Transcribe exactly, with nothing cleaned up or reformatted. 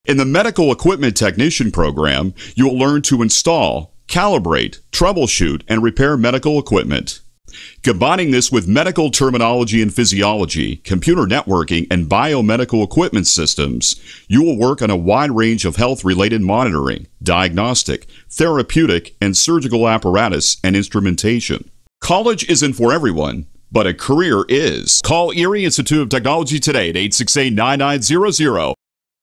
In the Medical Equipment Technician program, you'll learn to install, calibrate, troubleshoot, and repair medical equipment. Combining this with medical terminology and physiology, computer networking, and biomedical equipment systems, you will work on a wide range of health-related monitoring, diagnostic, therapeutic, and surgical apparatus and instrumentation. College isn't for everyone, but a career is. Call Erie Institute of Technology today at eight six eight, nine nine zero zero